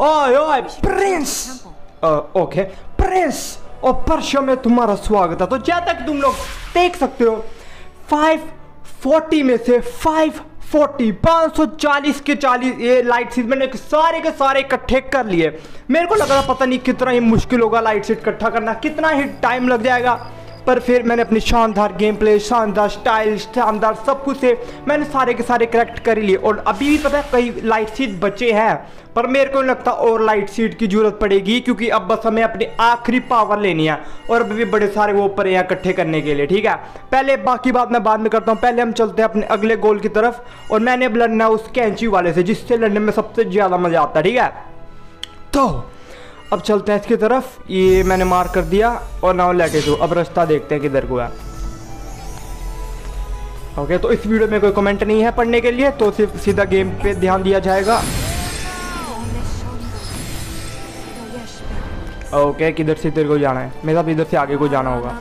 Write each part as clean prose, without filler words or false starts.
ओए ओए Prince. Okay Prince और परशो में तुम्हारा स्वागत है। तो जैसा तक तुम लोग देख सकते हो 540 में से 540 के 40 ये लाइट सीट मैंने सारे के सारे इकट्ठे कर लिए। मेरे को लगा पता नहीं कितना ही मुश्किल होगा लाइट सीट इकट्ठा करना, कितना ही टाइम लग जाएगा, पर फिर मैंने अपनी शानदार गेम प्ले, शानदार स्टाइल, शानदार सब कुछ से मैंने सारे के सारे कलेक्ट कर लिए। और अभी भी पता है कई लाइट सीट बचे हैं, पर मेरे को नहीं लगता और लाइट सीट की जरूरत पड़ेगी, क्योंकि अब बस हमें अपनी आखिरी पावर लेनी है और अभी भी बड़े सारे वो ऊपर हैं इकट्ठे करने के लिए। ठीक है, पहले बाकी बात मैं बाद में करता हूँ, पहले हम चलते हैं अपने अगले गोल की तरफ। और मैंने अब लड़ना उस कैंची वाले से जिससे लड़ने में सबसे ज़्यादा मज़ा आता है। ठीक है, तो अब चलते हैं इसकी तरफ। ये मैंने मार कर दिया और नाउ लेट इट गो। अब रास्ता देखते हैं किधर को है। ओके, तो इस वीडियो में कोई कमेंट नहीं है पढ़ने के लिए, तो सिर्फ सीधा गेम पे ध्यान दिया जाएगा। ओके, किधर से इधर को जाना है? मेरे साथ इधर से आगे को जाना होगा।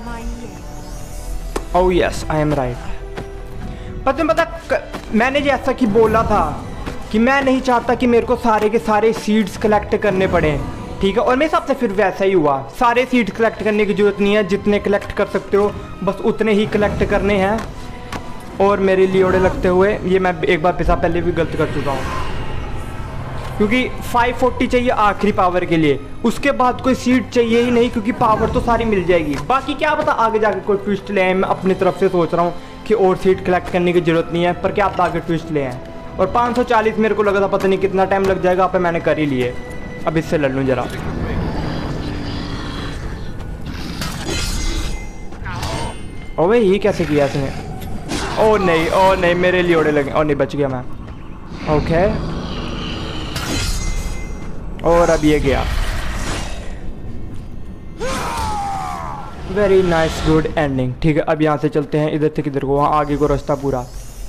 Oh yes, I am right. पता मैंने जैसा कि बोला था कि मैं नहीं चाहता कि मेरे को सारे के सारे सीड्स कलेक्ट करने पड़े। ठीक है, और मेरे हिसाब से फिर वैसा ही हुआ। सारे सीड्स कलेक्ट करने की जरूरत नहीं है, जितने कलेक्ट कर सकते हो बस उतने ही कलेक्ट करने हैं। और मेरे लियोड़े लगते हुए ये मैं एक बार पिछा पहले भी गलत कर चुका हूँ, क्योंकि 540 चाहिए आखिरी पावर के लिए, उसके बाद कोई सीड चाहिए ही नहीं, क्योंकि पावर तो सारी मिल जाएगी। बाकी क्या पता आगे जाके कोई ट्विस्ट ले आए। मैं अपनी तरफ से सोच रहा हूँ कि और सीड कलेक्ट करने की जरूरत नहीं है, पर क्या पता आगे ट्विस्ट ले आए। और 540 मेरे को लगा था पता नहीं कितना टाइम लग जाएगा, पर मैंने कर ही लिए। अब इससे लड़ लूँ जरा। ओए ये कैसे किया इसने? ओ नहीं मेरे लियोड़े लगे। ओ नहीं, बच गया मैं। ओके, और अब ये गया। Very nice, good ending. ठीक है, अब यहाँ से चलते हैं इधर से किधर को, वहाँ आगे को रास्ता पूरा।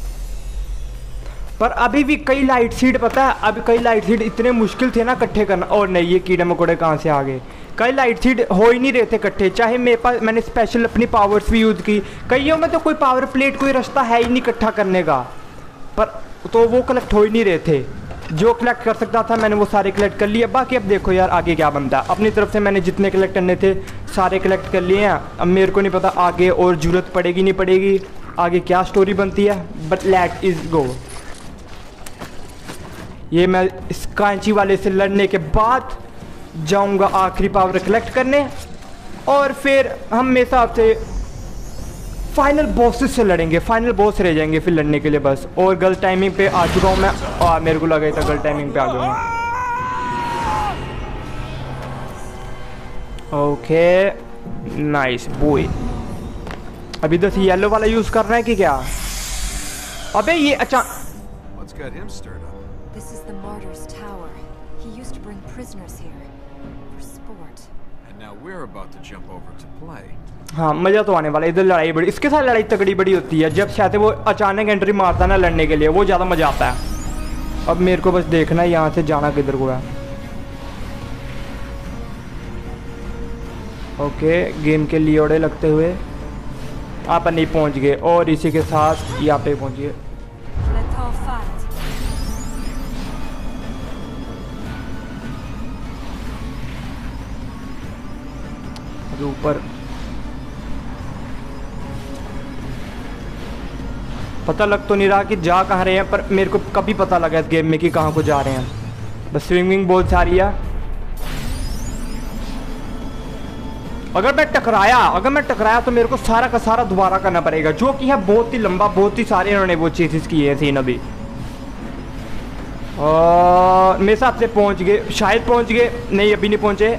पर अभी भी कई लाइट सीड, पता है अभी कई लाइट सीड इतने मुश्किल थे ना इकट्ठे करना। और नहीं, ये कीड़े मकोड़े कहाँ से आ गए? कई लाइट सीड हो ही नहीं रहे थे इकट्ठे, चाहे मेरे पास मैंने स्पेशल अपनी पावर्स भी यूज़ की। कईयों में तो कोई पावर प्लेट, कोई रास्ता है ही नहीं इकट्ठा करने का, पर तो वो कलेक्ट हो ही नहीं रहे थे। जो कलेक्ट कर सकता था मैंने वो सारे कलेक्ट कर लिए। बाकी अब देखो यार आगे क्या बनता है। अपनी तरफ से मैंने जितने कलेक्ट करने थे सारे कलेक्ट कर लिए हैं। अब मेरे को नहीं पता आगे और ज़रूरत पड़ेगी नहीं पड़ेगी, आगे क्या स्टोरी बनती है, बट लेट इज गो। ये मैं इस कांची वाले से लड़ने के बाद जाऊंगा आखिरी पावर कलेक्ट करने, और फिर हम मेरे हिसाब से फाइनल बॉसेस से लड़ेंगे। फाइनल बॉस रह जाएंगे फिर लड़ने के लिए बस। और गलत टाइमिंग पे आ चुका हूँ मैं। मेरे को लगा था गलत टाइमिंग पे आ गया हूँ। Okay nice boy. अभी तो येलो वाला यूज करना है कि क्या? अबे ये अच्छा, This is the Martyr's Tower. He used to bring prisoners here for sport. And now we're about to jump over to play. हाँ, मज़ा तो आने वाला है। इधर लड़ाई बड़ी, इसके साथ लड़ाई तगड़ी बड़ी होती है जब शायद वो अचानक एंट्री मारता है ना लड़ने के लिए, वो ज़्यादा मज़ा आता है। अब मेरे को बस देखना है यहाँ से जाना किधर को है। ओके, गेम के लियोड़े लगते हुए आप नहीं पहुँच गए, और इसी के साथ यहाँ पे पहुँच गए। ऊपर पता लग तो नहीं रहा कि जा कहाँ रहे हैं, पर मेरे को कभी पता लगा इस गेम में कि कहाँ को जा रहे हैं। बस स्विमिंग बहुत सारी है। अगर मैं टकराया तो मेरे को सारा का सारा दोबारा करना पड़ेगा, जो कि है बहुत ही लंबा, बहुत ही सारे इन्होंने वो चीज़ किए हैं सीन अभी। और मेरे हिसाब से पहुँच गए, शायद पहुँच गए, नहीं अभी नहीं पहुँचे।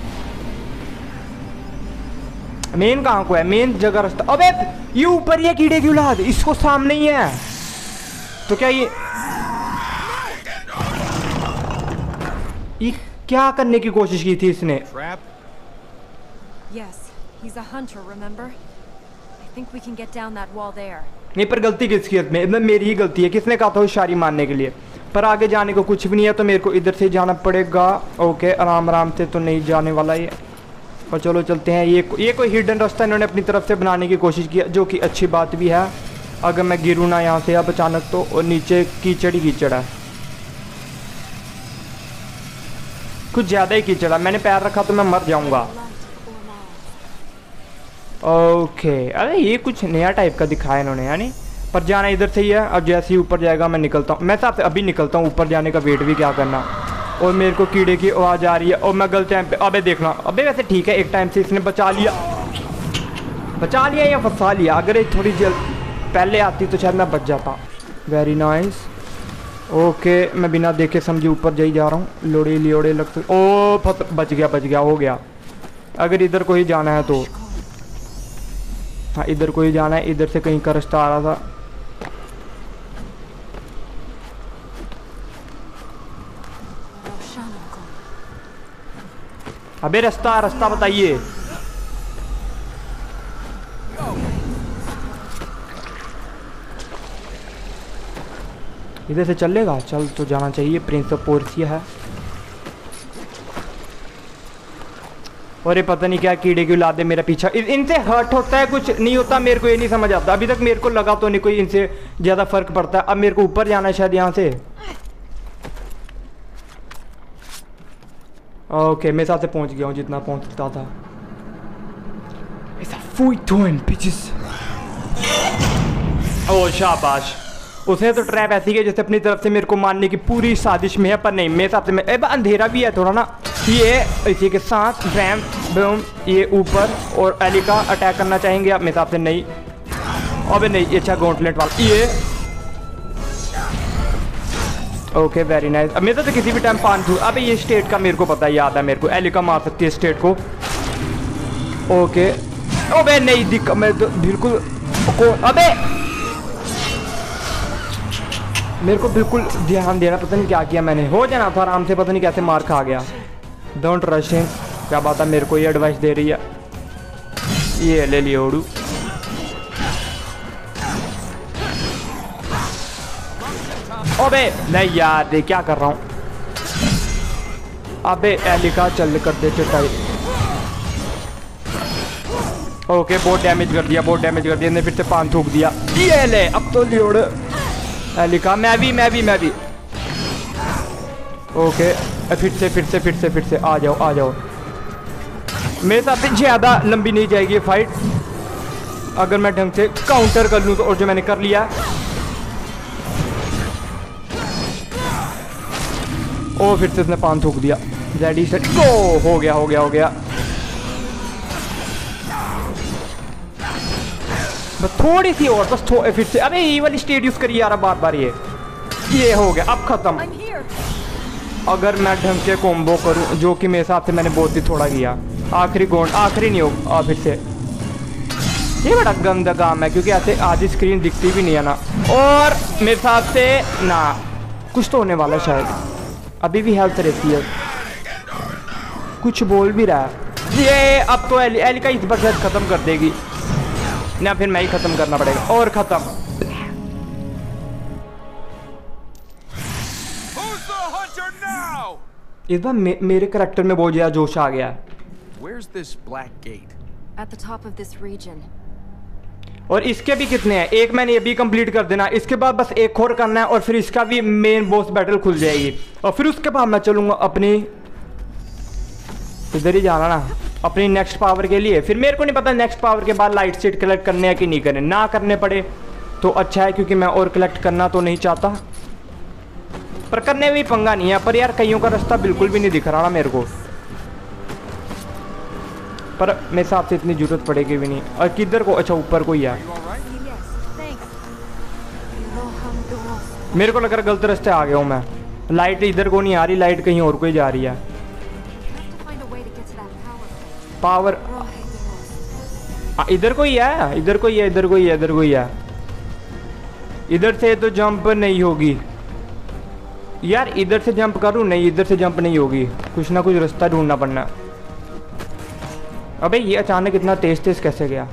मेन कहाँ को है? मेन जगह रास्ता। अबे ये ऊपर ही है कीड़े की औलाद, इसको सामने ही है। तो क्या ये क्या करने की कोशिश की थी इसने? Yes, he's a hunter, remember? I think we can get down that wall there. नहीं, पर गलती किसकी है? मेरी ही गलती है। किसने कहा था होशियारी मारने के लिए? पर आगे जाने को कुछ भी नहीं है, तो मेरे को इधर से जाना पड़ेगा। ओके, आराम आराम से तो नहीं जाने वाला ये। और चलो चलते हैं। ये कोई हिडन रास्ता इन्होंने अपनी तरफ से बनाने की कोशिश की, जो कि अच्छी बात भी है। अगर मैं गिरूँ ना यहाँ से अब अचानक तो, और नीचे कीचड़ ही कीचड़ है। कुछ ज़्यादा ही कीचड़ है, मैंने पैर रखा तो मैं मर जाऊंगा। ओके, अरे ये कुछ नया टाइप का दिखाया इन्होंने, यानी पर जाना इधर से ही है। अब जैसे ही ऊपर जाएगा मैं निकलता हूँ, मैं साथ अभी निकलता हूँ, ऊपर जाने का वेट भी क्या करना। और मेरे को कीड़े की आवाज़ आ रही है और मैं गलत टाइम पे, अबे देखना, अबे वैसे ठीक है एक टाइम से इसने बचा लिया या फंसा लिया। अगर ये थोड़ी जल्द पहले आती तो शायद मैं बच जाता। Very nice. ओके, मैं बिना देखे समझे ऊपर जा ही जा रहा हूँ। लोड़े लियोड़े लगते, ओ बच गया, हो गया। अगर इधर को ही जाना है तो हाँ, इधर को ही जाना है। इधर से कहीं का रास्ता आ रहा था। अबे रास्ता बताइए। इधर से चलेगा, चल तो जाना चाहिए। प्रिंस ऑफ पोर्सिया है। और ये पता नहीं क्या कीड़े की औलाद है मेरा पीछा। इनसे हर्ट होता है कुछ नहीं होता, मेरे को ये नहीं समझ आता। अभी तक मेरे को लगा तो नहीं कोई इनसे ज़्यादा फर्क पड़ता है। अब मेरे को ऊपर जाना है शायद यहाँ से। ओके, मैं साथ से पहुँच गया हूँ जितना पहुँचता था। ओ शाबाश। उसने तो ट्रैप ऐसी की जैसे अपनी तरफ से मेरे को मारने की पूरी साजिश में है, पर नहीं, मेरे साथ में अंधेरा भी है थोड़ा ना। ये इसी के साथ ब्रैम बूम, ये ऊपर और एली का अटैक करना चाहेंगे आप? मेरे हिसाब से नहीं। अबे नहीं, ये अच्छा गॉन्टलेट वाला ये। Okay very nice. अब मेरे तो किसी भी टाइम 5 अबे ये स्टेट का मेरे को पता, याद है मेरे को। एली का मार सकती है स्टेट को। ओके, अबे नहीं दिख, मैं तो बिल्कुल अबे मेरे को बिल्कुल ध्यान देना, पता नहीं क्या किया मैंने। हो जाना था आराम से, पता नहीं कैसे मार खा गया। Don't rush him. क्या बात है, मेरे को ये एडवाइस दे रही है। ये ले लिया ओडू। अबे नहीं यार, दे क्या कर रहा हूँ। अबे एली का चल कर दे चटाई। ओके, बहुत डैमेज कर दिया, इसने फिर से पान थूक दिया। ये ले, अब तो लियोड़ एली का। मैं भी ओके, फिर से आ जाओ। मेरे साथ ज़्यादा लंबी नहीं जाएगी फाइट अगर मैं ढंग से काउंटर कर लूँ तो। और जो मैंने कर लिया। ओ फिर से उसने पान थूक दिया। Ready set go. हो गया। बस थोड़ी सी और, बस फिर से। अबे ये वाली स्टेट यूज करी यार बार ये हो गया। अब खत्म। अगर मैं ढंग से कॉम्बो करूं, जो कि मेरे हिसाब से मैंने बहुत ही थोड़ा किया। आखिरी नहीं हो फिर से। ये बड़ा गंदा काम है क्योंकि ऐसे आधी स्क्रीन दिखती भी नहीं है ना। और मेरे हिसाब से ना कुछ तो होने वाला शायद। अभी भी हेल्थ रहती है, कुछ बोल भी रहा है ये। अब तो एली का इस बार शायद खत्म कर देगी ना, फिर मैं ही खत्म करना पड़ेगा। और खत्म। इस बार मेरे करैक्टर में बहुत ज्यादा जोश आ गया। Where's this black gate? At the top of this region. और इसके भी कितने हैं? एक मैंने ये भी कंप्लीट कर देना, इसके बाद बस एक और करना है और फिर इसका भी मेन बॉस बैटल खुल जाएगी। और फिर उसके बाद मैं चलूंगा अपनी, इधर ही जाना ना, अपनी नेक्स्ट पावर के लिए। फिर मेरे को नहीं पता नेक्स्ट पावर के बाद लाइट सीट कलेक्ट करने हैं कि नहीं करने। ना करने पड़े तो अच्छा है, क्योंकि मैं और कलेक्ट करना तो नहीं चाहता, पर करने में भी पंगा नहीं है। पर यार कईयों का रास्ता बिल्कुल भी नहीं दिख रहा ना मेरे को, पर मेरे हिसाब से इतनी जरूरत पड़ेगी भी नहीं। और किधर को? अच्छा ऊपर को ही है। मेरे को लग रहा गलत रास्ते आ गया हूँ मैं। लाइट इधर को नहीं आ रही, लाइट कहीं और को ही जा रही है। पावर इधर को ही है, इधर को ही है। इधर से तो जंप नहीं होगी यार। इधर से जंप करूँ? नहीं, इधर से जंप नहीं होगी। कुछ ना कुछ रास्ता ढूंढना पड़ना। अबे ये अचानक इतना तेज कैसे गया?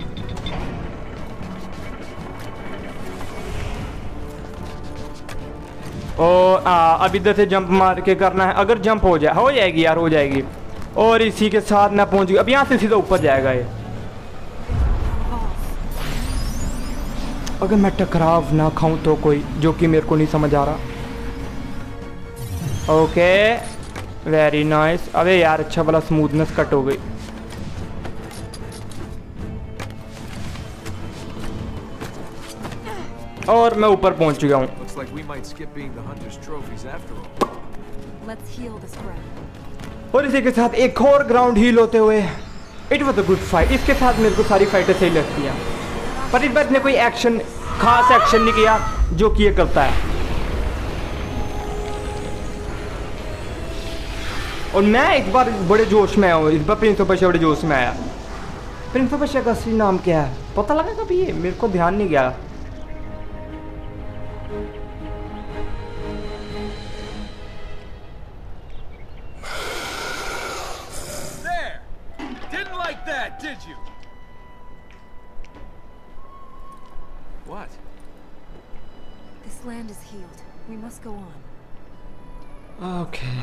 अब इधर से जंप मार के करना है। अगर जंप हो जाएगी यार, हो जाएगी। और इसी के साथ मैं पहुंच गया। अब यहाँ से सीधा ऊपर जाएगा ये। अगर मैं टकराव ना खाऊं तो कोई, जो कि मेरे को नहीं समझ आ रहा। Okay very nice. अबे यार अच्छा वाला स्मूथनेस कट हो गई। और मैं ऊपर पहुंच गया हूँ। Looks like we might skip being the hunter's trophies after all. Let's heal this ground. और इसी के साथ एक और ग्राउंड हील होते हुए it was a good fight. इसके साथ मेरे को सारी फाइटें सही लगती हैं, पर इस बार इसने कोई एक्शन, खास एक्शन नहीं किया जो कि ये करता है। और मैं इस बार बड़े जोश में आया हूँ। इस बार प्रिंस ऑफ पर्शिया बड़े जोश में आया। प्रिंस ऑफ पर्शिया का असली नाम क्या है पता लगा कभी? ये मेरे को ध्यान नहीं गया। That, did you? What? This land is healed. We must go on. Okay.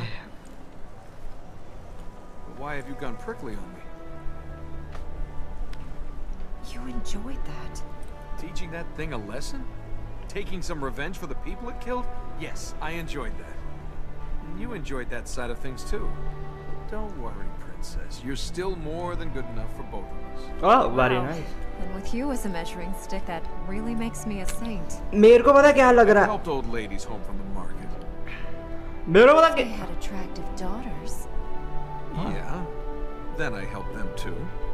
Why have you gone prickly on me? You enjoyed that. Teaching that thing a lesson? Taking some revenge for the people it killed? Yes, I enjoyed that. And you enjoyed that side of things too. Don't worry, Princess. You're still more than good enough for both of us. Oh, very Wow. nice. And with you as a measuring stick, that really makes me a saint. मेरे को पता क्या लग रहा है? Helped old ladies home from the market. मेरे को पता They क्या? had attractive daughters. Yeah. Then I helped them too.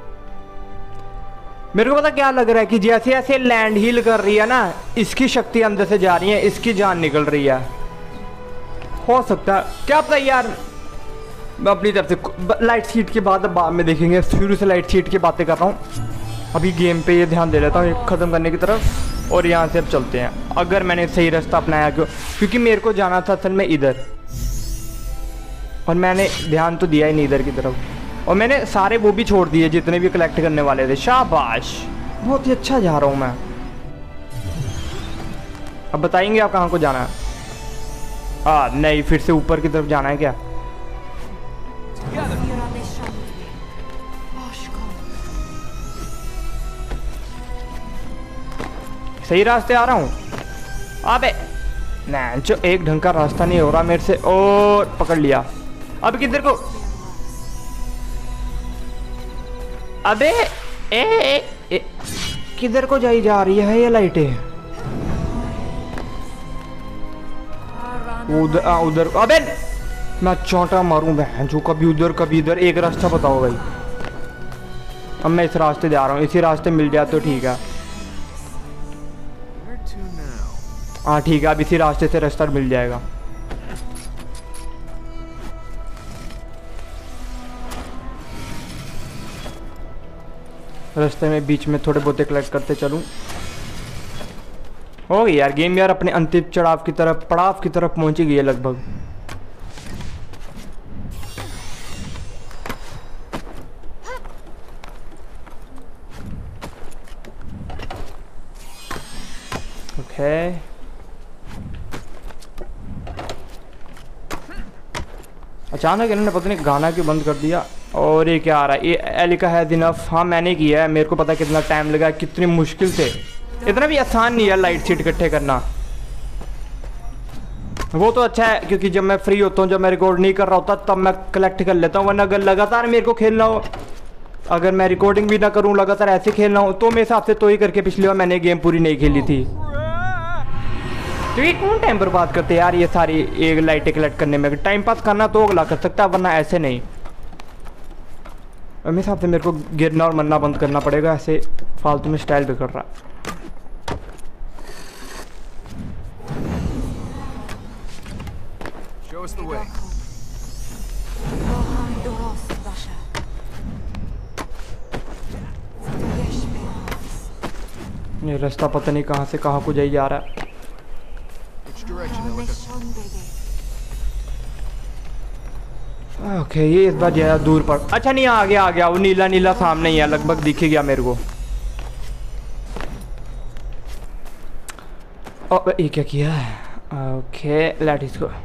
मेरे को पता क्या लग रहा है कि जैसे ऐसे लैंड हील कर रही है ना, इसकी शक्ति अंदर से जा रही है, इसकी जान निकल रही है। हो सकता है, क्या पता यार। मैं अपनी तरफ से लाइट शीट के बाद में देखेंगे। शुरू से लाइट शीट की बातें कर रहा हूँ। अभी गेम पे ये ध्यान दे लेता हूँ ख़त्म करने की तरफ, और यहाँ से अब चलते हैं। अगर मैंने सही रास्ता अपनाया क्योंकि मेरे को जाना था असल में इधर, और मैंने ध्यान तो दिया ही नहीं इधर की तरफ। और मैंने सारे वो भी छोड़ दिए जितने भी कलेक्ट करने वाले थे। शाबाश, बहुत ही अच्छा जा रहा हूँ मैं। अब बताएंगे आप कहाँ को जाना है? नहीं, फिर से ऊपर की तरफ जाना है क्या? सही रास्ते आ रहा हूँ? अबे नहीं, जो एक ढंग का रास्ता नहीं हो रहा मेरे से। और पकड़ लिया। अब किधर को? अबे ए किधर को जाई जा रही है ये लाइटें? उधर उधर। अबे मैं चौंटा मारूं बहन जो, कभी उधर कभी इधर। एक रास्ता बताओ भाई। अब मैं इस रास्ते जा रहा हूँ, इसी रास्ते मिल जाए तो ठीक है। हाँ ठीक है, अब इसी रास्ते से रास्ता मिल जाएगा। रास्ते में बीच में थोड़े बहुत कलेक्ट करते चलूं। हो गई यार गेम यार, अपने अंतिम पड़ाव की तरफ पहुंच ही गई है लगभग। ओके अचानक इन्होंने पता नहीं गाना क्यों बंद कर दिया। और ये क्या आ रहा है? ये एलिका है इनफ। हाँ मैंने किया है, मेरे को पता कितना टाइम लगा, कितनी मुश्किल से। इतना भी आसान नहीं है लाइट शीट इकट्ठे करना। वो तो अच्छा है क्योंकि जब मैं फ्री होता हूँ, जब मैं रिकॉर्ड नहीं कर रहा होता, तब मैं कलेक्ट कर लेता हूँ। वरना अगर लगातार मेरे को खेलना हो, अगर मैं रिकॉर्डिंग भी ना करूँ, लगातार ऐसे खेलना हो, तो मेरे हिसाब से तो ही करके पिछली बार मैंने गेम पूरी नहीं खेली थी। क्योंकि कौन टाइम बर्बाद करते यार ये सारी एक लाइटें कलेक्ट करने में? टाइम पास करना तो अगला कर सकता है, वरना ऐसे नहीं। मेरे हिसाब से मेरे को गिरना और मरना बंद करना पड़ेगा, ऐसे फालतू में स्टाइल बिगड़ रहा। Show us the way. ये रास्ता पता नहीं कहाँ से कहाँ को जाई जा रहा है। Which direction, Elika? ओके ये इस बार ज़्यादा दूर पर। अच्छा नहीं, आ गया वो नीला नीला सामने ही है, लगभग दिख ही गया मेरे को। ये क्या किया है? ओके लेट इस गो।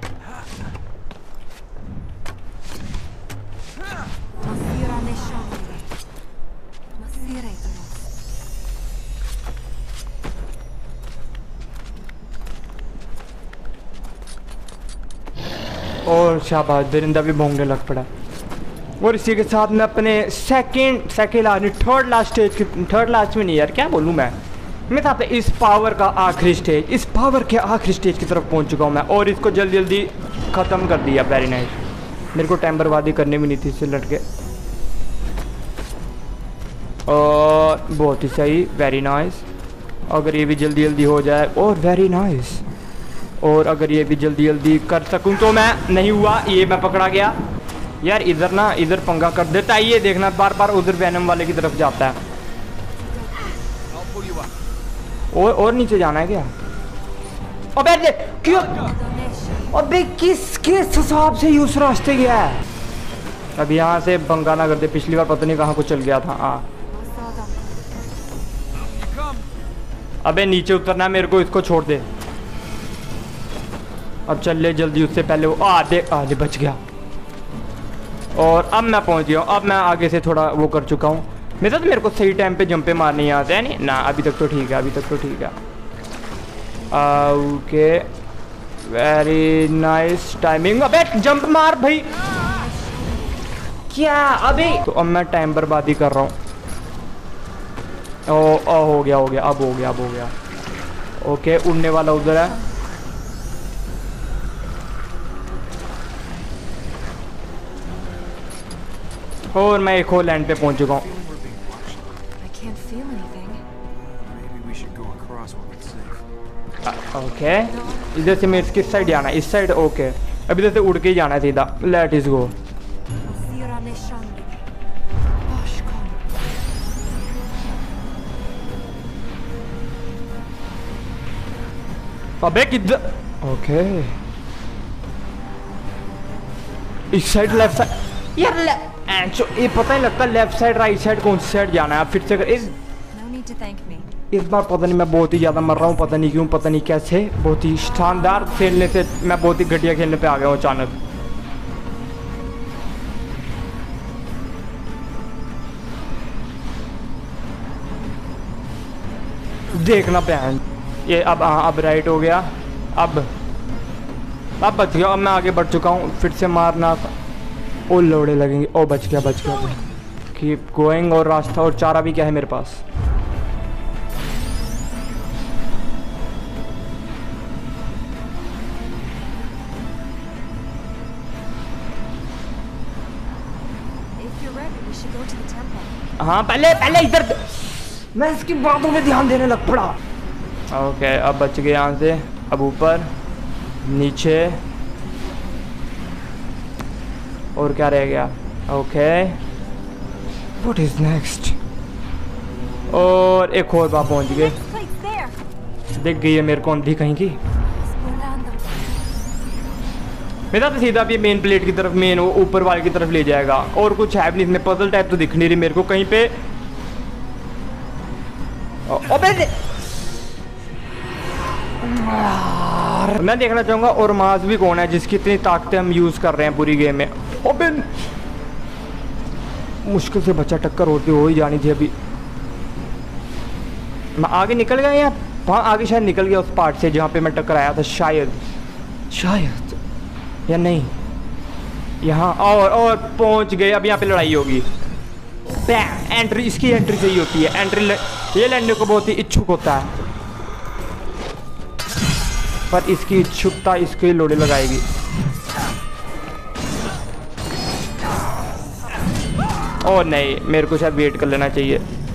और शाबाश, दरिंदा भी भोंगने लग पड़ा। और इसी के साथ मैं अपने सेकेंड लास्ट थर्ड लास्ट में नहीं यार, क्या बोलूँ मैं साथ इस पावर का आखिरी स्टेज, इस पावर के आखिरी स्टेज की तरफ पहुंच चुका हूँ मैं, और इसको जल्दी जल्दी ख़त्म कर दिया। Very nice. मेरे को टाइम बर्बादी करनी भी नहीं थी इससे लटके, और बहुत ही सही, वेरी नाइस। अगर ये भी जल्दी जल्दी हो जाए, और वेरी नाइस। और अगर ये भी जल्दी जल्दी कर सकूँ तो मैं, नहीं हुआ, ये मैं पकड़ा गया यार। इधर ना, इधर पंगा कर देता है ये, देखना बार बार उधर वैनम वाले की तरफ जाता है। और नीचे जाना है क्या? अबे क्यों, अबे किस हिसाब से उस रास्ते गया है? अब यहाँ से पंगा ना कर दे, पिछली बार पता नहीं कहाँ को चल गया था। हाँ अबे नीचे उतरना है मेरे को, इसको छोड़ दे। अब चल ले जल्दी, उससे पहले वो आधे बच गया। और अब मैं पहुंच गया हूँ, अब मैं आगे से थोड़ा वो कर चुका हूँ। मेरे को सही टाइम पे जंपे मारने यहाँ से है नहीं ना, अभी तक तो ठीक है, अभी तक तो ठीक है। Okay very nice timing. अबे जंप मार भाई, क्या अभी तो अब मैं टाइम बर्बादी कर रहा हूँ। ओ हो गया, अब हो गया। ओके उड़ने वाला उधर है। और मैं एक और लैंड पे पहुंच चुका हूँ। ओके इधर से मेरे किस साइड जाना है? इस साइड। ओके अब इधर से उड़ के ही जाना है सीधा। Let is go. अबे किधर? ओके इस साइड, लेफ्ट साइड यार। ये पता नहीं लगता लेफ्ट साइड राइट साइड कौन सी साइड जाना है। फिर से इस बार पता नहीं, मैं बहुत ही ज़्यादा मर रहा हूँ, पता नहीं क्यों, पता नहीं कैसे। बहुत ही शानदार खेलने से मैं बहुत ही घटिया खेलने पे आ गया हूँ अचानक। देखना पहन ये। अब राइट हो गया। अब बच गया। अब मैं आगे बढ़ चुका हूँ। फिर से मारना, ओ लोड़े लगेंगे। ओ बच गया। Keep going. और रास्ता और चारा भी क्या है मेरे पास? हाँ पहले इधर, मैं इसकी बातों में ध्यान देने लग पड़ा। ओके अब बच गए यहाँ से। अब ऊपर नीचे, और क्या रह गया? Okay what is next? और एक और बार पहुंच गए। दिख गई है मेरे को अंधी कहीं की। मेरा तो सीधा भी मेन प्लेट की तरफ, मेन ऊपर वाले की तरफ ले जाएगा। और कुछ है भी नहीं इसमें, पजल टाइप तो दिख नहीं रही मेरे को कहीं पे। मैं देखना चाहूंगा और माज भी कौन है जिसकी इतनी ताकतें हम यूज कर रहे हैं पूरी गेम में। अबे मुश्किल से बच्चा टक्कर होती हो ही जानी थी। अभी मैं आगे निकल गया या वहाँ आगे शायद निकल गया उस पार्ट से जहाँ पे मैं टक्कर था। शायद या नहीं, यहाँ और पहुंच गए। अब यहाँ पे लड़ाई होगी। एंट्री, इसकी एंट्री सही होती है। एंट्री ये लड़ने को बहुत ही इच्छुक होता है, पर इसकी इच्छुकता इसके लोड़े लगाएगी। और नहीं, मेरे को शायद वेट कर लेना चाहिए।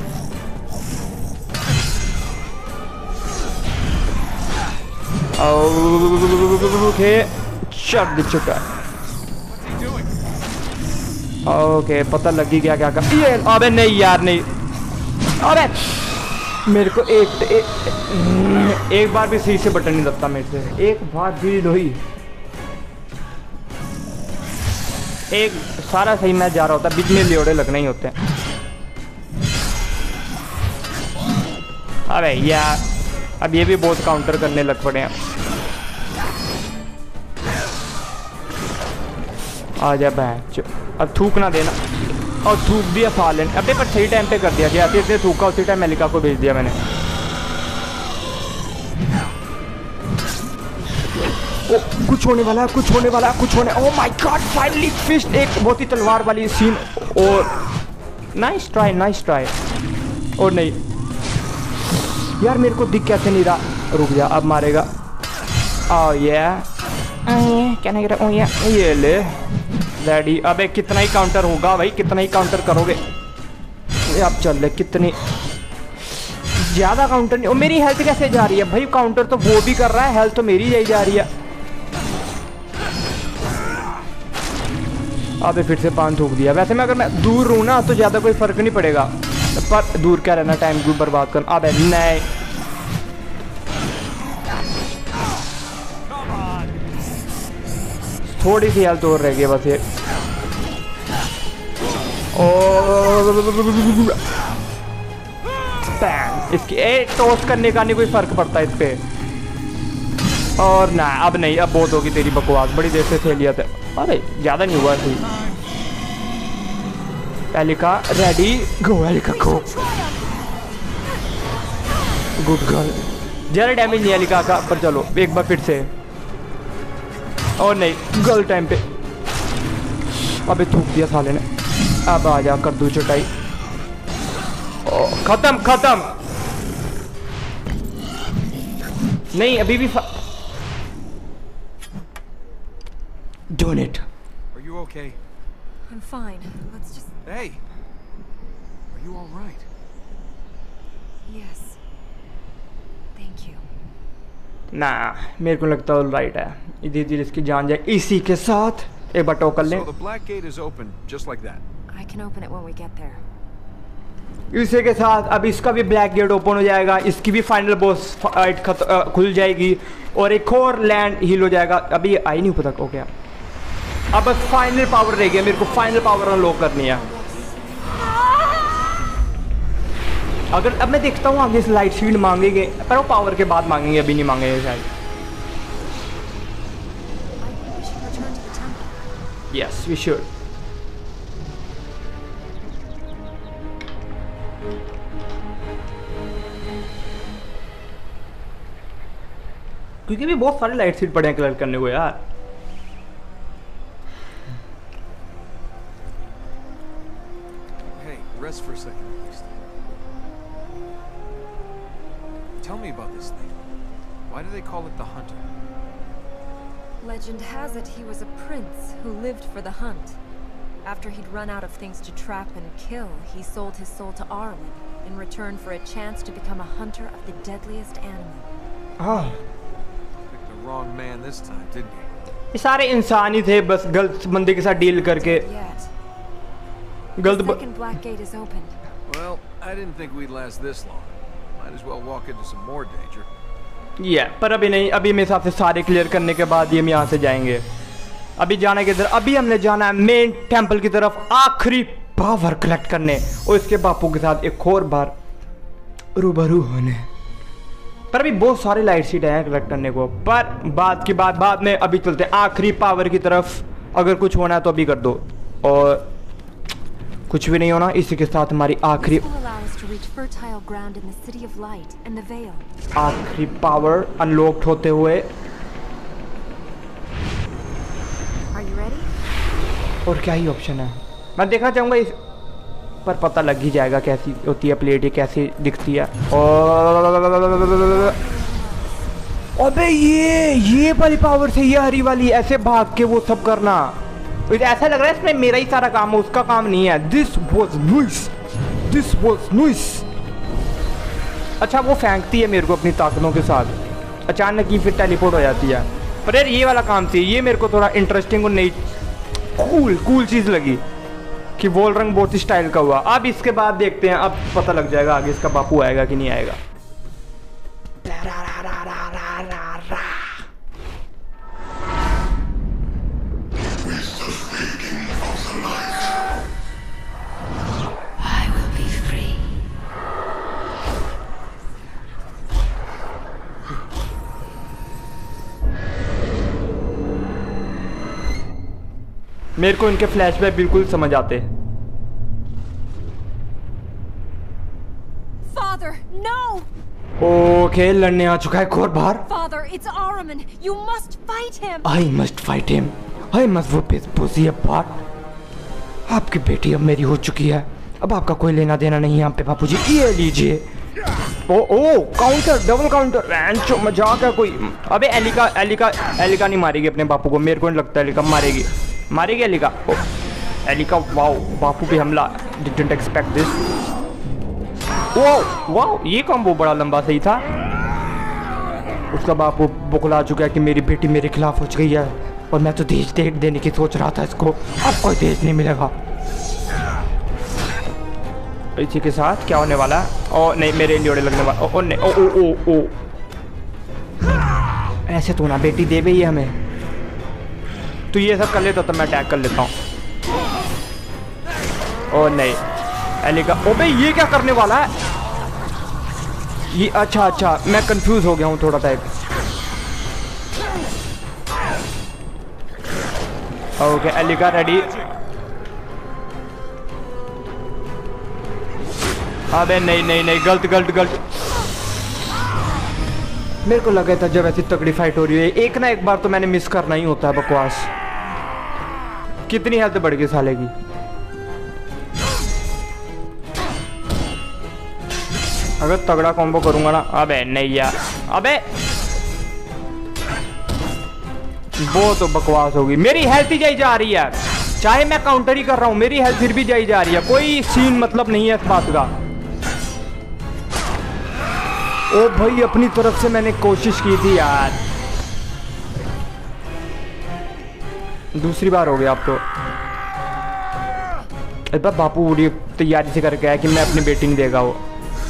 ओके चढ़ चुका। ओके पता लगी क्या क्या कर ये। अबे नहीं यार नहीं। अबे मेरे को एक बार भी सही से बटन नहीं दबता मेरे से। एक बार भी लोही, एक सारा सही मैच जा रहा होता, बीच में लियोड़े लगने ही होते हैं। अबे यार अब ये भी बहुत काउंटर करने लग पड़े हैं। आ जा बैच, अब थूक ना देना। और थूक दिया सालन। अबे पर सही टाइम पे कर दिया। जैसे जैसे थूका उसी टाइम मेलिका को भेज दिया मैंने। ओ कुछ होने वाला है, कुछ होने वाला है, कुछ होने। Oh my god, finally fist. एक बहुत ही तलवार वाली सीन। और नाइस ट्राई, नाइस ट्राई। और नहीं यार, मेरे को दिख कैसे नहीं रहा। रुक जा, अब मारेगा। ओह ये क्या नहीं रहा। ये ले रेडी। अबे कितना ही काउंटर होगा भाई, कितना ही काउंटर करोगे। अब चल ले, कितनी ज़्यादा काउंटर नहीं। और मेरी हेल्थ कैसे जा रही है भाई? काउंटर तो वो भी कर रहा है, हेल्थ तो मेरी यही जा रही है। अबे फिर से पान थूक दिया। वैसे मैं अगर मैं दूर रहूँ ना तो ज़्यादा कोई फ़र्क नहीं पड़ेगा, पर दूर क्या रहना, टाइम को बर्बाद करना। अबे नहीं, थोड़ी सी हेल्थ और रह गई बस ये। इसकी टॉस करने का नहीं कोई फर्क पड़ता इस पे। और ना अब नहीं, अब बहुत होगी तेरी बकवास। बड़ी देर से खेल लिया था। अरे ज़्यादा नहीं हुआ कोई। Elika ready go, Elika go. Good girl. ज़्यादा डैमेज नहीं एलिका का, पर चलो एक बार फिर से। और नहीं, गर्ल टाइम पे। अबे थूक दिया साले ने। अब आ जा, कर दूँ चटाई। खत्म खत्म। नहीं अभी भी donate. Are you okay? I'm fine. Let's just... Hey! Are you all right? Yes. Thank you. ना मेरे को लगता है ऑल राइट है। धीरे धीरे इसकी जान जाए इसी के साथ। एक बार टोकन लें। So the black gate is open, just like that. I can open it when we get there. इसी के साथ अब इसका भी ब्लैक गेट ओपन हो जाएगा। इसकी भी फाइनल बॉस फाइट खुल जाएगी और एक और लैंड हील हो जाएगा। अभी ये आई नहीं पता हो गया। अब बस फाइनल पावर रह गया, मेरे को फाइनल पावर अनलॉक करनी है। अगर अब मैं देखता हूँ आगे लाइट शील्ड मांगेंगे, पर वो पावर के बाद मांगेंगे, अभी नहीं मांगेंगे शायद। Yes we should. क्योंकि भी बहुत सारे लाइट सीट पड़े हैं कलर करने को यार। Hey, rest for a second at least. Tell me about this thing. Why do they call it the Hunter? Legend has it he was a prince who lived for the hunt. After he'd run out of things to trap and kill, he sold his soul to Arwen in return for a chance to become a hunter of the deadliest animal. हाँ, Picked the wrong man this time, didn't he? ये सारे इंसान ही थे, बस गलत बंदे के साथ डील करके Yet. गलत The second black gate is opened. Well, I didn't think we'd last this long. Might as well walk into some more danger. पर अभी नहीं। अभी मेरे हिसाब से सारे क्लियर करने के बाद ही हम यहाँ से जाएंगे। अभी जाना किधर? अभी हमने जाना है मेन टेंपल की तरफ, आखिरी पावर कलेक्ट करने और इसके बापू के साथ एक और बार रूबरू होने। पर अभी बहुत सारे लाइट सीट हैं कलेक्ट करने को, पर बात की बात बाद में। अभी चलते हैं आखिरी पावर की तरफ। अगर कुछ होना है तो अभी कर दो, और कुछ भी नहीं होना। इसी के साथ हमारी आखिरी आखिरी पावर अनलॉक्ड होते हुए। और क्या ही ऑप्शन है, मैं देखना चाहूँगा इस पर, पता लग ही जाएगा कैसी होती है प्लेट, ये कैसी दिखती है। और अबे ये वाली पावर से, ये हरी वाली, ऐसे भाग के वो सब करना। ऐसा लग रहा है इसमें मेरा ही सारा काम है, उसका काम नहीं है। This was noise. अच्छा वो फेंकती है मेरे को अपनी ताकतों के साथ, अचानक ही फिर टेलीपोर्ट हो जाती है। पर यार ये वाला काम थी, ये मेरे को थोड़ा इंटरेस्टिंग और नई कूल चीज़ लगी कि वॉल रंग बहुत ही स्टाइल का हुआ। अब इसके बाद देखते हैं, अब पता लग जाएगा आगे इसका बापू आएगा कि नहीं आएगा। मेरे को इनके फ्लैशबैक बिल्कुल समझ आते। Father, no! ओके, लड़ने आ चुका है एक और बार। Father, it's Ahriman. You must fight him. I must fight him. I must whip his pussy apart. आपकी बेटी अब मेरी हो चुकी है, अब आपका कोई लेना देना नहीं यहाँ पे बापूजी। ये लीजिए। ओ काउंटर, डबल काउंटर। रैंचो मजाक है कोई। अबे एलिका नहीं मारेगी अपने बापू को, मेरे को नहीं लगता एलिका मारेगी एलिका। वाओ, बापू पे हमला। Didn't expect this. वाओ, ये कॉम्बो बड़ा लंबा सही था। उसका बापू बुखला चुका है कि मेरी बेटी मेरे खिलाफ हो गई है और मैं तो देश देने की सोच रहा था इसको। अब कोई देश नहीं मिलेगा। इसी के साथ क्या होने वाला है? ओ नहीं, मेरे लियोड़े लगने वाला। ओ नहीं, ओ ऐसे तो ना बेटी दे भी हमें। तो ये सब कर लेता तो मैं अटैक कर लेता हूँ। ओ नहीं एलिका। ओ भाई ये क्या करने वाला है ये? अच्छा, मैं कंफ्यूज हो गया हूँ थोड़ा टाइप। Okay Elika ready. अबे नहीं, गलत। मेरे को लगा था जब ऐसी तगड़ी फाइट हो रही है एक ना एक बार तो मैंने मिस करना ही होता है। बकवास। कितनी हेल्थ बढ़ गई साले की। अगर तगड़ा कॉम्बो करूंगा ना। अबे नहीं यार, अबे वो तो बकवास होगी। मेरी हेल्थ ही जाई जा रही है, चाहे मैं काउंटर ही कर रहा हूं, मेरी हेल्थ फिर भी जाई जा रही है। कोई सीन मतलब नहीं है इस बात का। ओ भाई, अपनी तरफ से मैंने कोशिश की थी यार। दूसरी बार हो गया अब तो। एक बार बापू पूरी तैयारी से करके आया कि मैं अपनी बेटी नहीं देगा वो।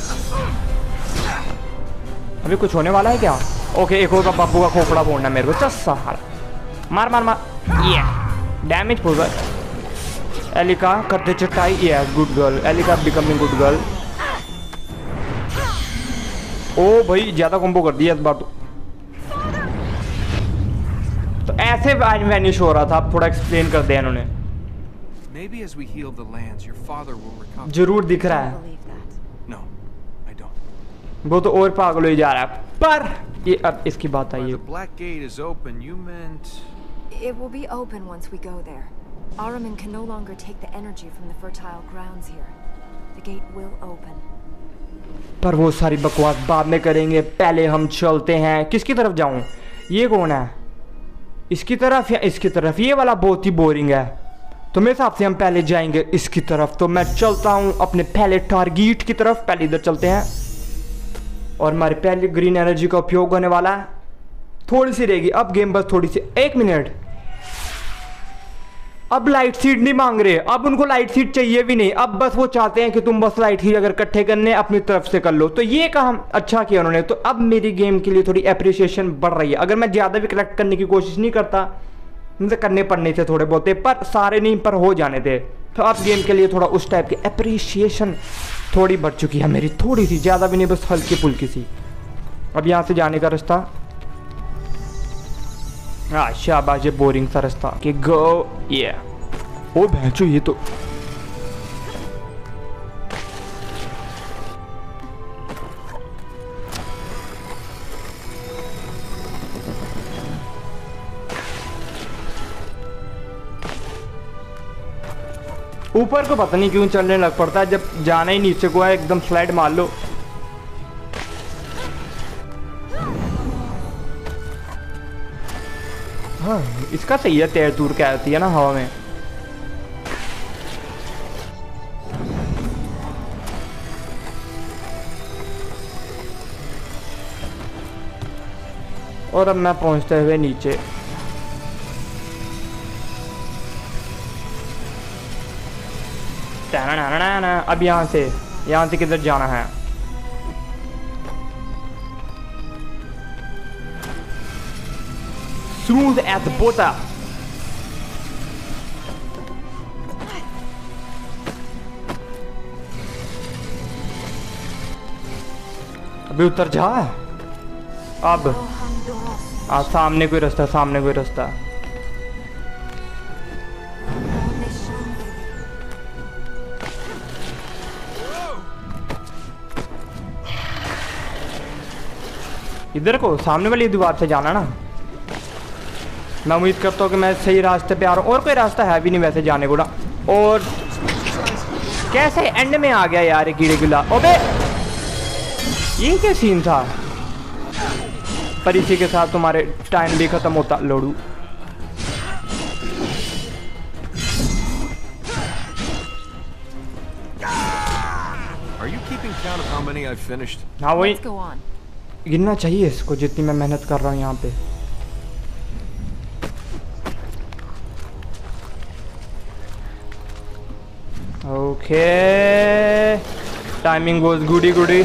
अभी कुछ होने वाला है क्या? ओके, एक और बापू का खोपड़ा फोड़ना मेरे को। चस्सा मार। ये डैमेज हो गया। एलिका करते चटाई। ये good girl. Elika becoming good girl. ओ भाई, ज्यादा कॉम्बो कर दिया इस बार तो ऐसे वैनिश हो रहा था। अब थोड़ा एक्सप्लेन कर दिया इन्होंने। Maybe as we heal the lands, your father will recover. जरूर दिख रहा है। No, I don't. वो तो और पागल हो जा रहा है। पर ये अब इसकी बात आई By है। the black gate is open, you meant... It will be open once we go there. Ahriman can no longer take the energy from the fertile grounds here. The gate will open. पर वो सारी बकवास बाद में करेंगे, पहले हम चलते हैं। किसकी तरफ जाऊं? ये कौन है? इसकी तरफ या इसकी तरफ? ये वाला बहुत ही बोरिंग है, तो मेरे हिसाब से हम पहले जाएंगे इसकी तरफ। तो मैं चलता हूं अपने पहले टारगेट की तरफ। पहले इधर चलते हैं और हमारे पहले ग्रीन एनर्जी का उपयोग होने वाला है। थोड़ी सी रहेगी अब गेम, बस थोड़ी सी। 1 मिनट। अब लाइट सीड नहीं मांग रहे, अब उनको लाइट सीड चाहिए भी नहीं। अब बस वो चाहते हैं कि तुम बस लाइट सीड अगर इकट्ठे करने अपनी तरफ से कर लो। तो ये काम अच्छा किया उन्होंने। तो अब मेरी गेम के लिए थोड़ी अप्रिसिएशन बढ़ रही है। अगर मैं ज़्यादा भी कलेक्ट करने की कोशिश नहीं करता, मुझे करने पड़ने थे थोड़े बहुत, पर सारे नहीं, पर हो जाने थे। तो अब गेम के लिए थोड़ा उस टाइप की अप्रिसिएशन थोड़ी बढ़ चुकी है मेरी, थोड़ी सी, ज़्यादा भी नहीं, बस हल्की फुल्की सी। अब यहाँ से जाने का रास्ता। हाँ शाबाश, ये बोरिंग सा रास्ता कि गो। ये ओ भैंचो, ये तो ऊपर को पता नहीं क्यों चलने लग पड़ता है, जब जाना ही नीचे को है एकदम स्लाइड मार लो। हाँ इसका सही है, तैर तूर क्या आती है ना हवा में। और अब मैं पहुंचते हुए नीचे। अब यहाँ से किधर जाना है? Smooth at the bottom. अभी उतर जा। अब सामने कोई रास्ता, सामने कोई रास्ता। इधर को सामने वाली दीवार से जाना ना। मैं उम्मीद करता हूँ कि मैं सही रास्ते पे आ रहा हूँ, और कोई रास्ता है भी नहीं वैसे जाने को ना। और कैसे एंड में आ गया यार कीड़े गिला। अबे ये क्या सीन था। पर इसी के साथ तुम्हारे टाइम भी खत्म होता लोड़ू। Are you keeping count of how many I've finished? हाँ वही Let's go on. गिनना चाहिए इसको जितनी मैं मेहनत कर रहा हूँ यहाँ पे। Okay timing goes goody goody.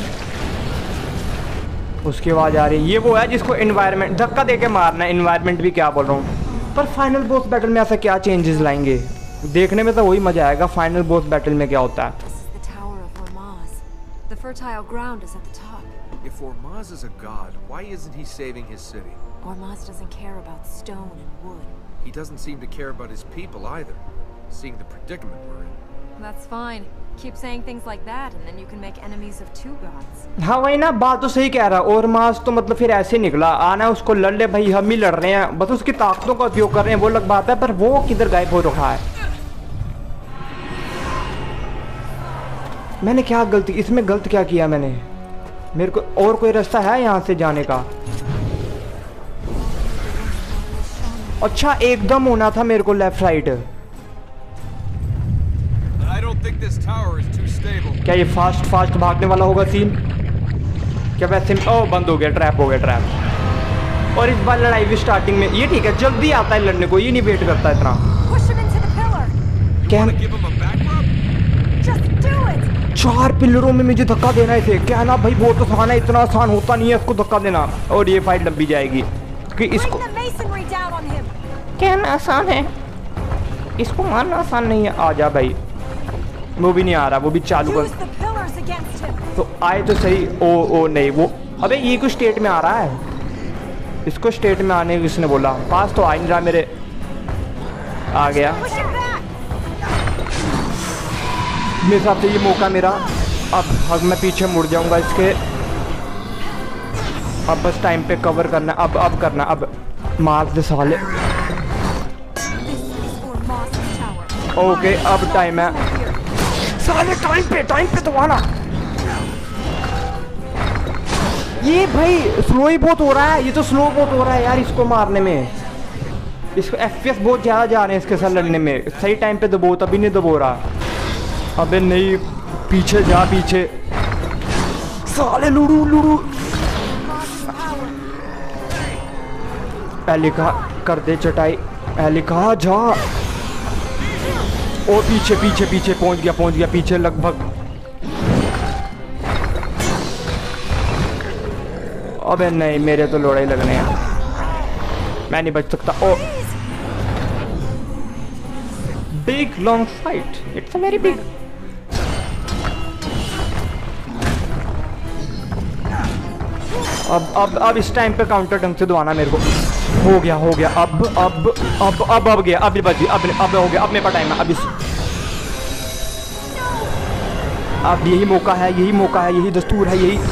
उसकी आवाज आ रही है। ये वो है जिसको एनवायरनमेंट धक्का देके मारना है। एनवायरनमेंट भी क्या बोल रहा हूँ। पर फाइनल बॉस बैटल में ऐसा क्या चेंजेस लाएंगे, देखने में तो वही मजा आएगा फाइनल बॉस बैटल में क्या होता है। This is the Tower of Ormaz. The fertile ground is at the top. If Ormaz is a god, why isn't he saving his city? Ormaz doesn't care about stone and wood. He doesn't seem to care about his people either, seeing the predicament we're in. That's fine. Keep saying things like that and then you can make enemies of two gods. हाँ वही ना, बात तो सही कह रहा है। और मास तो मतलब फिर ऐसे निकला आना उसको लड़ ले भाई, हम ही लड़ रहे हैं बस, उसकी ताकतों का उपयोग कर रहे हैं वो अलग बात है। पर वो किधर गायब हो रखा है। मैंने क्या गलती, इसमें गलत क्या किया मैंने। मेरे को और कोई रास्ता है यहाँ से जाने का। अच्छा एकदम होना था मेरे को left right. I don't think this tower is too stable. क्या ये फास्ट फास्ट भागने वाला होगा सीन क्या वैसे। ओ बंद हो गया, ट्रैप हो गया ट्रैप। और इस बार लड़ाई भी स्टार्टिंग में। ये ठीक है जल्दी आता है लड़ने को, ये नहीं वेट करता इतना। Push him into the pillar. क्या Give him a back rub? Just do it. 4 पिलरों में मुझे धक्का देना है इसे। क्या ना भाई बहुत आसान है, इतना आसान होता नहीं है इसको धक्का देना। और ये फाइट लंबी जाएगी कि इसको Bring the masonry down on him. क्या ना आसान है, इसको मारना आसान नहीं है। आ जा भाई, वो भी नहीं आ रहा, वो भी चालू Use कर। the pillars against him. तो आए तो सही। ओ नहीं वो, अबे ये कुछ स्टेट में आ रहा है। इसको स्टेट में आने किसने बोला, पास तो आ नहीं रहा मेरे। आ गया Push him back. मेरे हिसाब से ये मौका मेरा। अब मैं पीछे मुड़ जाऊंगा इसके। अब बस टाइम पे कवर करना। अब करना, अब मार दे साले। This is Ormaz's tower. Okay अब टाइम है साले, टाइम पे तो आना। ये भाई स्लो ही बहुत हो रहा है, ये तो स्लो बहुत हो रहा है यार इसको मारने में। इसको FPS बहुत ज़्यादा जा रहे हैं इसके साथ लड़ने में। सही टाइम पे दबो, तभी नहीं दबो रहा। अबे नहीं, पीछे जा पीछे साले। लुड़ू एलिका कर दे चटाई। एलिका जा। ओ पीछे पहुंच गया पीछे लगभग। अबे नहीं, मेरे तो लोड़े लगने हैं, मैं नहीं बच सकता। Oh big long fight, it's a very big. अब इस टाइम पे काउंटर ढंग से दबाना मेरे को। हो गया अब गया, अब बच गई, अब हो गया। अब मेरे पास टाइम है। अब यही मौका है, यही दस्तूर है, यही।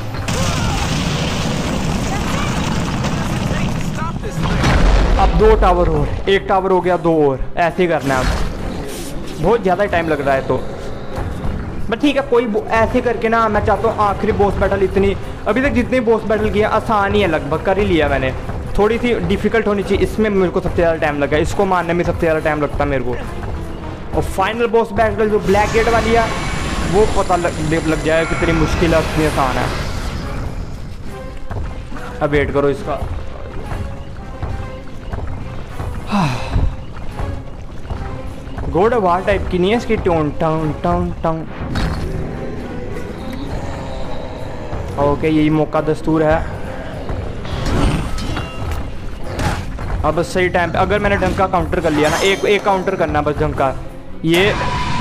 अब 2 टावर और, 1 टावर हो गया, 2 और, ऐसे ही करना है। अब बहुत ज़्यादा टाइम लग रहा है तो बट ठीक है, कोई ऐसे करके ना। मैं चाहता हूँ आखिरी बॉस बैटल इतनी, अभी तक जितनी बॉस बैटल किया आसान ही है, लगभग कर ही लिया मैंने। थोड़ी सी डिफ़िकल्ट होनी चाहिए, इसमें मेरे को सबसे ज़्यादा टाइम लगा। इसको मारने में सबसे ज़्यादा टाइम लगता है मेरे को। और फाइनल बॉस बैटल जो ब्लैक गेट वाली है वो पता लग जाएगा कितनी मुश्किल है, कितनी आसान है। अब वेट करो इसका। गोड वार टाइप की नहीं है इसकी टोन। टंग ओके यही मौका दस्तूर है। अब सही टाइम पे अगर मैंने ढंग का काउंटर कर लिया ना, एक काउंटर करना बस ढंग का। ये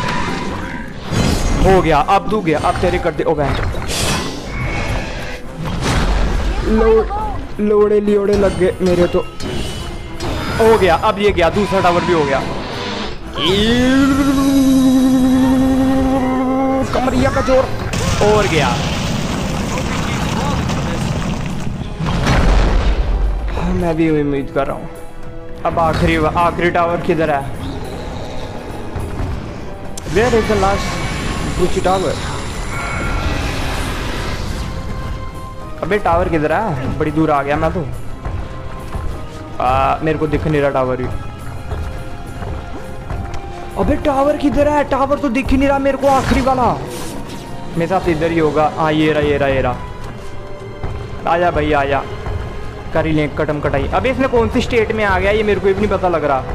हो गया, अब तू गया, अब तेरे कर दे। ओ बैंच लोड़े लियोड़े लग गए मेरे तो। हो गया, अब ये गया, दूसरा टावर भी हो गया। कमरिया का जोर और गया। मैं भी उम्मीद कर रहा हूँ। अब आखिरी टावर किधर है? Where is the last Gucci tower? अबे टावर किधर है? बड़ी दूर आ गया मैं तो। मेरे को दिख नहीं रहा टावर भी। अबे टावर किधर है? टावर तो दिख ही नहीं रहा मेरे को, आखिरी वाला। मेरे साथ इधर ही होगा। हाँ ये रहा। आजा भाई आजा, कर ही लें कटम कटाई। अबे इसने कौन सी स्टेट में आ गया ये मेरे को भी नहीं पता लग रहा।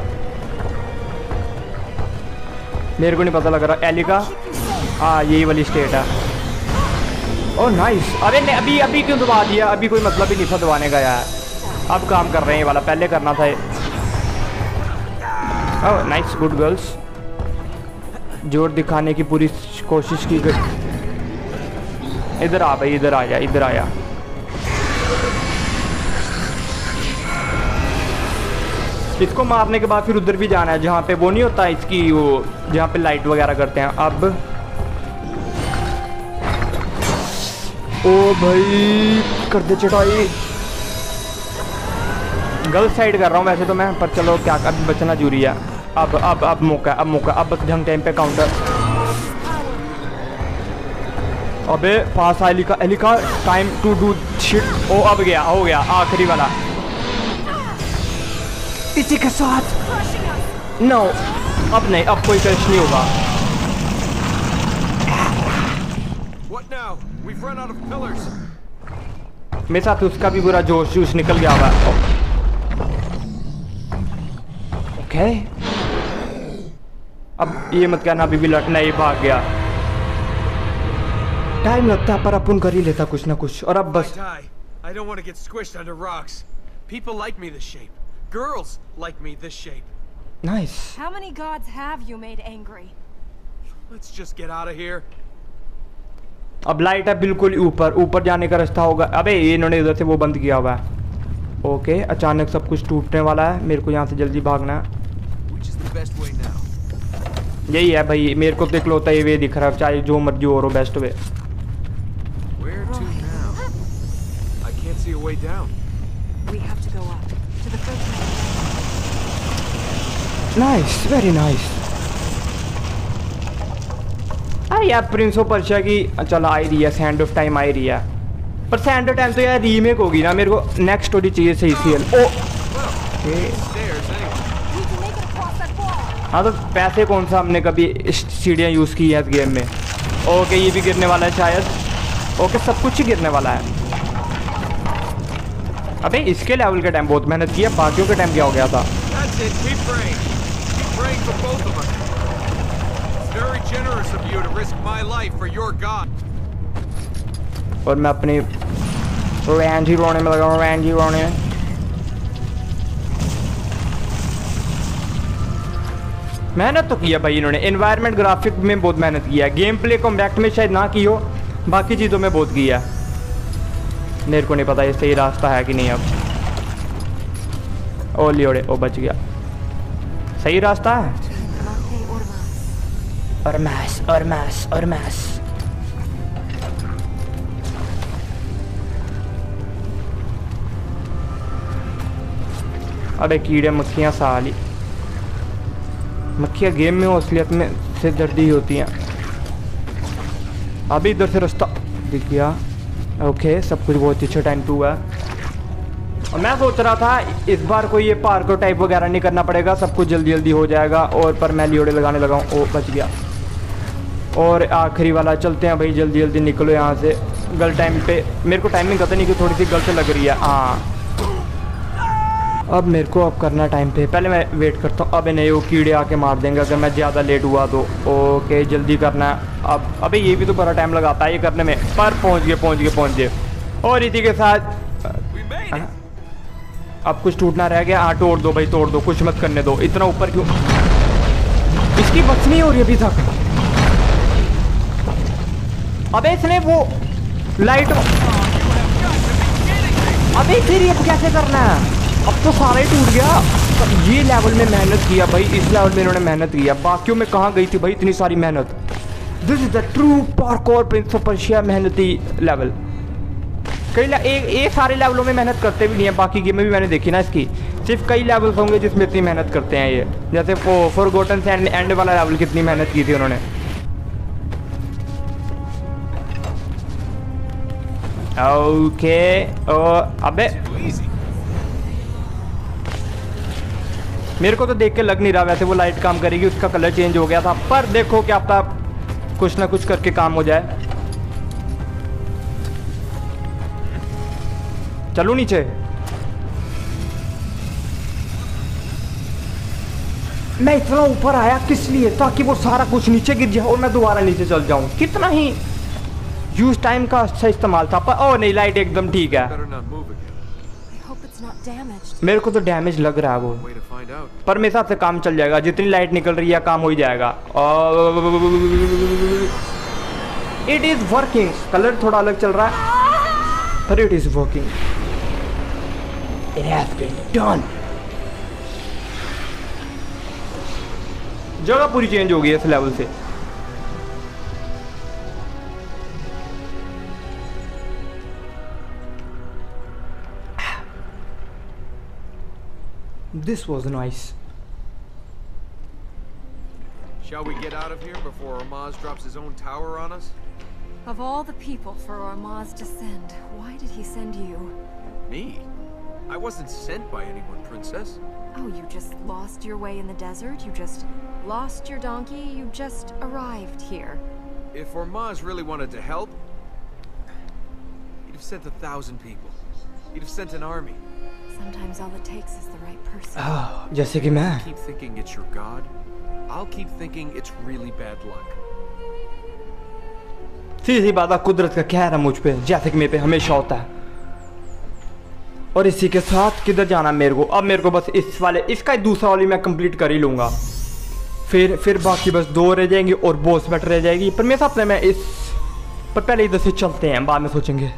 मेरे को नहीं पता लग रहा। एलिका, हाँ यही वाली स्टेट है। Oh nice. अबे अभी क्यों दबा दिया? अभी कोई मतलब ही नहीं था दबाने का यार। अब काम कर रहे हैं ये वाला, पहले करना था। Oh nice, good girls. जोर दिखाने की पूरी कोशिश की गई। इधर आ भाई, इधर आ जा, इधर आया। इसको मारने के बाद फिर उधर भी जाना है जहाँ पे वो नहीं होता इसकी, वो जहाँ पे लाइट वगैरह करते हैं। अब ओ भाई कर दे चटाई। गलत साइड कर रहा हूँ वैसे तो मैं, पर चलो क्या, अभी बचना जरूरी है। अब मौका, अब बस ढंग टाइम पे काउंटर। अबे पास Elika time to do shit. ओ अब गया, हो गया आखिरी वाला इसी के साथ। नो अब नहीं, अब कोई क्रश नहीं होगा। मेरे साथ उसका भी पूरा जोश निकल गया हुआ। ओके अब ये मत कहना अभी भी लटना ही भाग गया। टाइम लगता है पर अपन कर ही लेता कुछ ना कुछ। और अब बस Girls like me this shape. Nice. How many gods have you made angry? Let's just get out of here. अब लाइट है बिल्कुल ऊपर जाने का रास्ता होगा। अबे इन्होंने इधर से वो बंद किया हुआ है। ओके अचानक सब कुछ टूटने वाला है, मेरे को यहाँ से जल्दी भागना है। Which is the best way now? यही है भाई, मेरे को तो इकलौता ये वे दिख रहा है, चाहे जो मर्जी हो best way. Where to now? I can't see a way down. We have to go up. Nice, very nice. अरे यार प्रिंस ऑफ पर्शिया की चलो आ ही रही है, सैंड ऑफ टाइम आ ही रही है। पर सैंड ऑफ टाइम तो यार रीमेक होगी ना, मेरे को नेक्स्ट स्टोरी चाहिए सही सी। ओ हाँ तो पैसे कौन सा हमने कभी सीढ़ियाँ यूज़ की है इस गेम में। ओके ये भी गिरने वाला है शायद। ओके सब कुछ ही गिरने वाला है। अबे इसके लेवल के टाइम बहुत मेहनत की है, बाकियों के टाइम क्या हो गया था। और मैं अपनी रैंज ही रोने में लगा हूँ, रैंज ही रोने। मेहनत तो किया भाई इन्होंने, एनवायरनमेंट ग्राफिक में बहुत मेहनत किया है। गेम प्ले कॉम्बैक्ट में शायद ना की हो, बाकी चीज़ों में बहुत किया है। मेरे को नहीं पता ये सही रास्ता है कि नहीं। अब ओ लियोड़े, ओ बच गया। सही रास्ता है। और मैस। अबे कीड़े मक्खियाँ साली, मक्खियाँ गेम में असलियत में से दर्दी होती हैं। अभी इधर से रास्ता दिख गया। ओके सब कुछ बहुत अच्छा टाइम टू है। और मैं सोच रहा था इस बार कोई ये पार्कोर टाइप वगैरह नहीं करना पड़ेगा, सब कुछ जल्दी जल्दी हो जाएगा। और पर मैं लियोड़े लगाने लगा हूँ। ओ बच गया। और आखिरी वाला चलते हैं भाई, जल्दी जल्दी निकलो यहाँ से। गलत टाइम पे मेरे को टाइमिंग पता नहीं कि थोड़ी सी गलत लग रही है। हाँ अब मेरे को अब करना टाइम पे, पहले मैं वेट करता हूँ। अब नहीं वो कीड़े आके मार देंगे अगर मैं ज़्यादा लेट हुआ तो। ओके जल्दी करना है अब। अबे ये भी तो बड़ा टाइम लगाता है ये करने में, पर पहुँच गए। और इसी के साथ अब कुछ टूटना रह गया। हाँ तोड़ दो भाई, तोड़ दो, कुछ मत करने दो। इतना ऊपर क्यों? इसकी बस नहीं हो रही अभी तक। अबे इसने वो लाइट, अबे फिर अब कैसे करना है? अब तो सारा ही टूट गया। ये लेवल में मेहनत किया भाई, इस लेवल में इन्होंने मेहनत किया, बाकियों में कहाँ गई थी भाई इतनी सारी मेहनत। This is the true parkour prince of Persia मेहनती लेवल। ये सारे लेवलों में मेहनत करते भी नहीं है, बाकी गेमें भी मैंने देखी ना इसकी, सिर्फ कई लेवल्स होंगे जिसमें इतनी मेहनत करते हैं ये। जैसे फॉरगॉटन सैंड एंड वाला लेवल कितनी मेहनत की थी उन्होंने। ओके अबे मेरे को तो देख के लग नहीं रहा वैसे वो लाइट काम करेगी, उसका कलर चेंज हो गया था, पर देखो क्या पता कुछ ना कुछ करके काम हो जाए। चलो नीचे। मैं इतना ऊपर आया किस लिए? ताकि वो सारा कुछ नीचे गिर जाए और मैं दोबारा नीचे चल जाऊं। कितना ही यूज टाइम का अच्छा इस्तेमाल था। पर ओ नहीं, लाइट एकदम ठीक है। Better not move again. I hope it's not damaged. मेरे को तो डैमेज लग रहा है वो, Way to find out. पर मेरे हिसाब से काम चल जाएगा। जितनी लाइट निकल रही है काम हो ही जाएगा। It is working. कलर थोड़ा अलग चल रहा है पर it is working. It has been done. जगह पूरी चेंज हो गई है इस लेवल से। This was nice. Shall we get out of here before Ormaz drops his own tower on us? Of all the people for Ormaz to send, why did he send you? Me? I wasn't sent by anyone, Princess. Oh, you just lost your way in the desert? You just lost your donkey? You just arrived here? If Ormaz really wanted to help, he'd have sent 1,000 people. He'd have sent an army. Sometimes all it takes is the right person. जैसे कि मैं Keep thinking it's your god. I'll keep thinking it's really bad luck. सीधी बात है, कुदरत का कहर है मुझ पे, जैसे कि मेरे पे हमेशा होता है। और इसी के साथ किधर जाना मेरे को? अब मेरे को बस इस वाले, इसका दूसरा वाली मैं कंप्लीट कर ही लूँगा। फिर बाकी बस 2 रह जाएंगे और बॉस बैटर रह जाएगी। पर मेरे साथ मैं इस पर पहले इधर से चलते हैं, बाद में सोचेंगे।